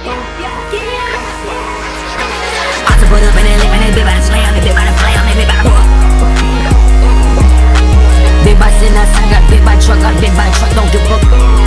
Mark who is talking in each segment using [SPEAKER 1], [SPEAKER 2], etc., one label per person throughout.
[SPEAKER 1] I to put up in that lip and they big by the slam, they big by the flam, they big by the big by sitting outside, got big by truck, got big by truck, don't give a fuck.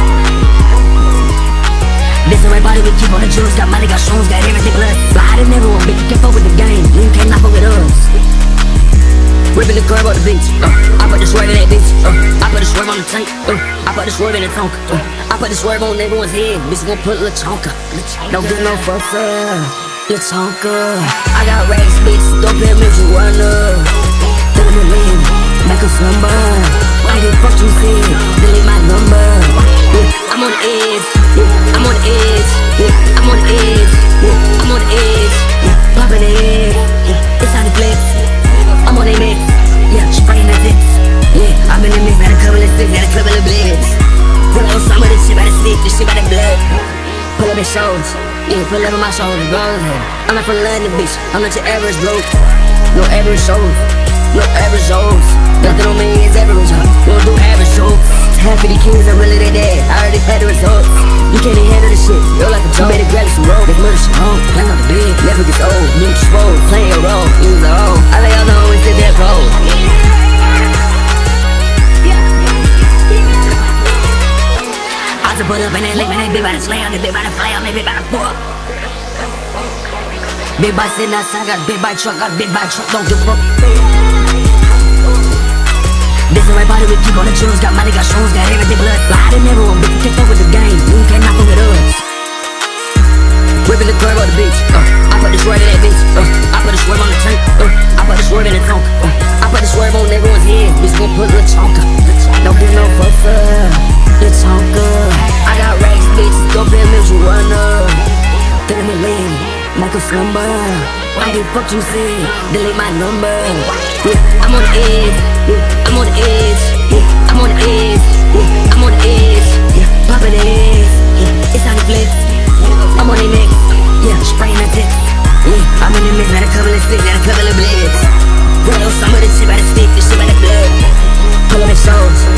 [SPEAKER 1] This everybody we keep on the juice, got money, got shoes, got everything blood. Slide in everyone, bitch, you can't fuck with the game, you can't knock with us. Ripping the curb on the beach, I put the swerve in that bitch, I put the swerve on the tank, I put the swerve in the tonka, I put the swerve on everyone's head, bitch gon' put Lil Chonka. Don't get no fucker, Lil Chonka. I got racks, bitch, don't pay me to run up. Tell me lean, make a slumber. I don't give a fuck you say, delete my number. Yeah, I'm on the edge, yeah, I'm on the edge, yeah, I'm on the edge, yeah, I'm on the edge, yeah, poppin' the head, yeah, it's on the flex. I'm on a mix, yeah, spraying the tits. Yeah, I'm in the mix, got a couple of sticks, got a couple of blades. Pull up some of this shit by the stick, this shit by the blood. Pull up his shoulders, yeah, pull up on my shoulders, bro. I'm not from London, bitch, I'm not your average bloke. No average shows, no average shows. Nothing on me is average, huh? We don't do average shows. Half of the kids are really their dad, I already had the results. You can't even handle this shit, you're like a joke. You better grab some rope, let's murder shit home. Playing on the bed, never gets old. You swole, playing your role, use the hoe. I lay all the homies in that cold. I to put up in that lip and they big by the slam, they big by the flam, they big by the book. Big by sitting outside, got big by truck, got big by truck, don't give a fuck. This is everybody we keep on the juice, got money, got shoes, got everything blood. Slide in everyone, bitch, you can't fuck with the game, you can't knock with us. Ripping the curb on the beach, I put the swerve in that bitch, I put the swerve on the tank, I put the swerve in the tonka, I put the swerve on everyone's head, bitch gon' put Lil Chonka. Don't get no fucker, Lil Chonka. I got racks, bitch, don't pay me to run up. Tell me lean, make a slumber. I don't give a fuck you say, delete my number. Yeah, I'm on the edge, yeah, I'm on the edge, yeah, I'm on the edge, yeah, I'm on the edge, yeah, poppin' the head, yeah, it's on the flex. I'm on the mix, yeah, spraying the tits. Yeah, I'm in the mix, got a couple of sticks, got a couple of blades. Pull up some of this shit by the stick, this shit by the blood. Pull up his shoulders,